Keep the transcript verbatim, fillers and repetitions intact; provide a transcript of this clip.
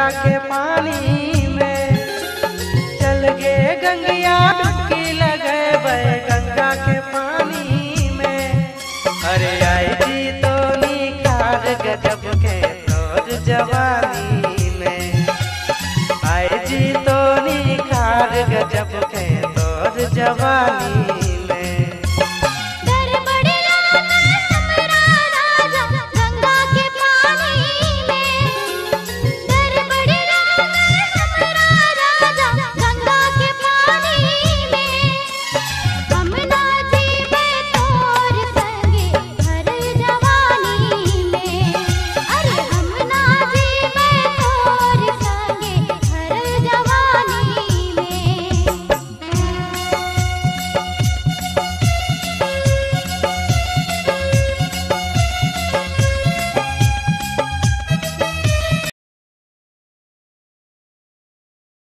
गंगा के पानी में। चल गे गंगिया डुबकी लगे गंगा के पानी में। अरे आई जी तो निखार गजब के तोर जवानी में। आई जी तो निखार गजब के तोर जवानी